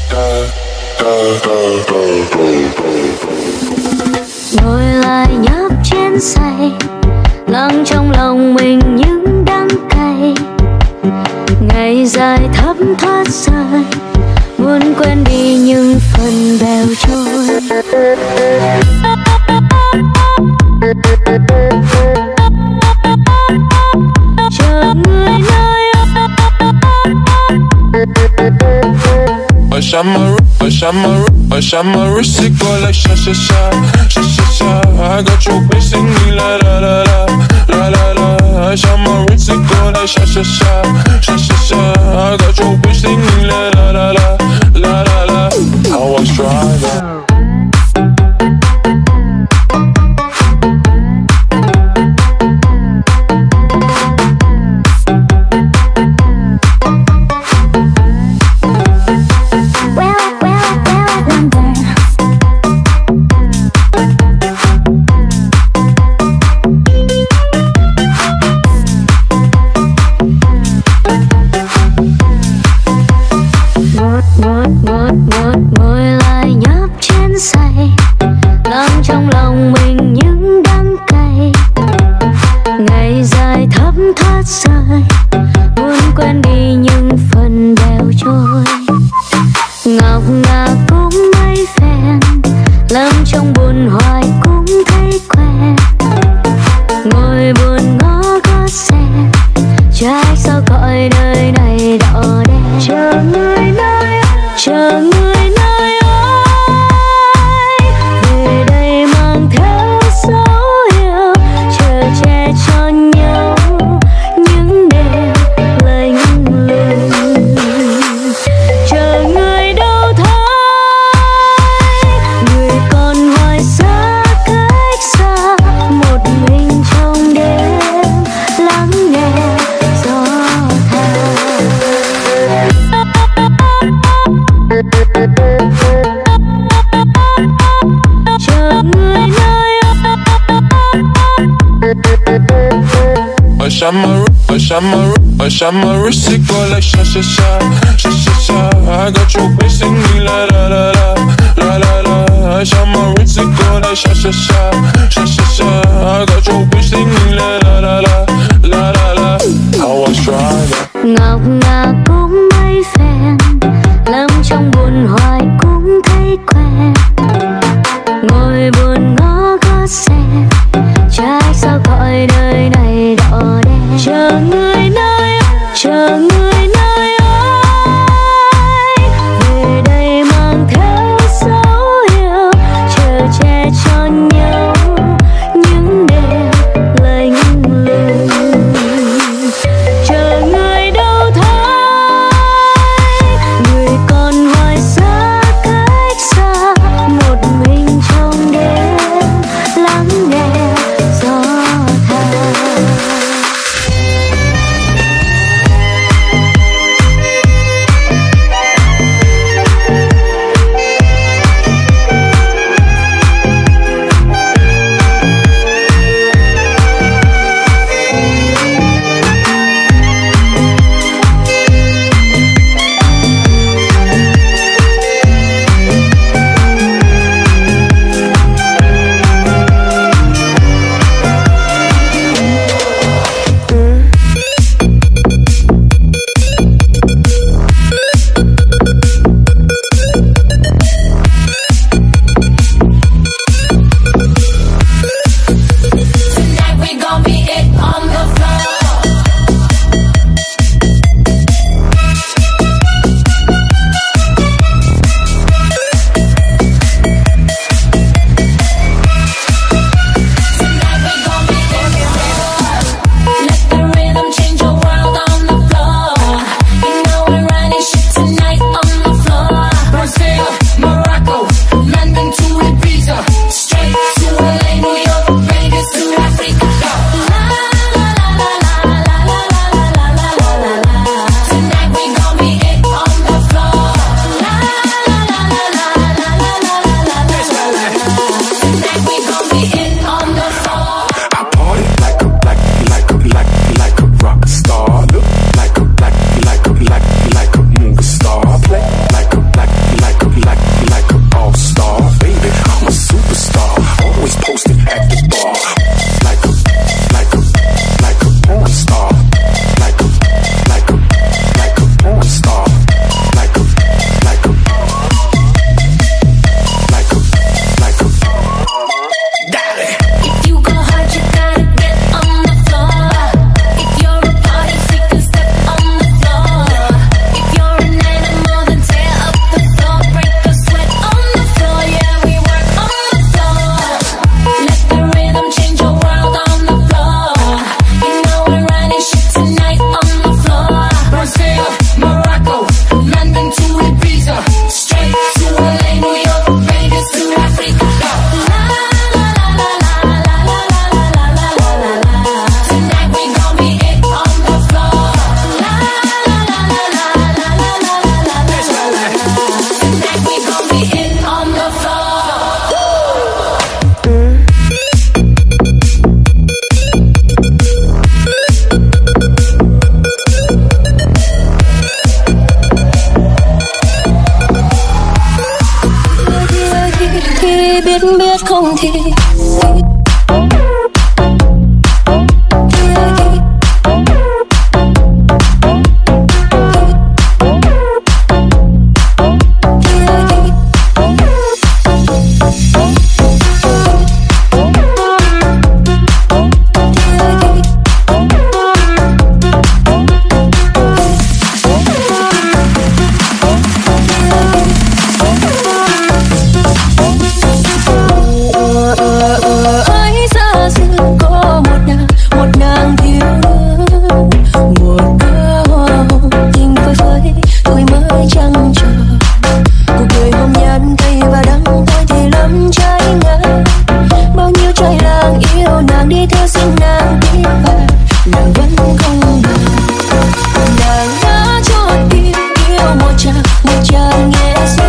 Ngồi lại nhấp chén say, lắng trong lòng mình những đắng cay. Ngày dài thấm thoát rơi, muốn quên đi nhưng phần bèo trôi. Chờ người nơi I shot my wrist, it go like sha sha sha, sha sha sha. I got your bitch singing la la la la, la la la. I shot my wrist, it go like sha sha sha, sha sha sha. I got your bitch singing la la la la, la la la. I was driving. ngồi lại nhấp chén say, lắng trong lòng mình những đắng cay. Ngày dài thấm thoát rơi, muốn quên đi nhưng phần bèo trôi. Ngọc ngà cũng mấy phen, lắm trong buồn hoài cũng thấy quen. Ngồi buồn ngó gót xe, trách sao cõi đời này đỏ đen. Chờ người nơi, chờ người nơi ơi, về đây mang theo dấu yêu, chờ che cho nhau những đêm lạnh lùng. Chờ người đâu thấy, người còn hoài xa cách xa, một mình trong đêm lắng nghe gió than. Chờ người nơi I shot my wrist, it go like sha sha sha, sha sha sha. I got your bitch singing la la la la, la la la. I shot my wrist, it go like sha sha sha, sha sha sha. I got your bitch singing la la la la, la la la. I was driving. ngọc ngà cũng mấy phen, lắm trong buồn hoài cũng thấy quen. Ngồi buồn ngó gót xe, trách sao cõi đời này đỏ đen. Chờ người nơi, chờ người nơi ơi, về đây mang theo dấu yêu, chờ che cho nhau những đêm lạnh lùng. Chờ người đâu thấy, không thì một chàng nghe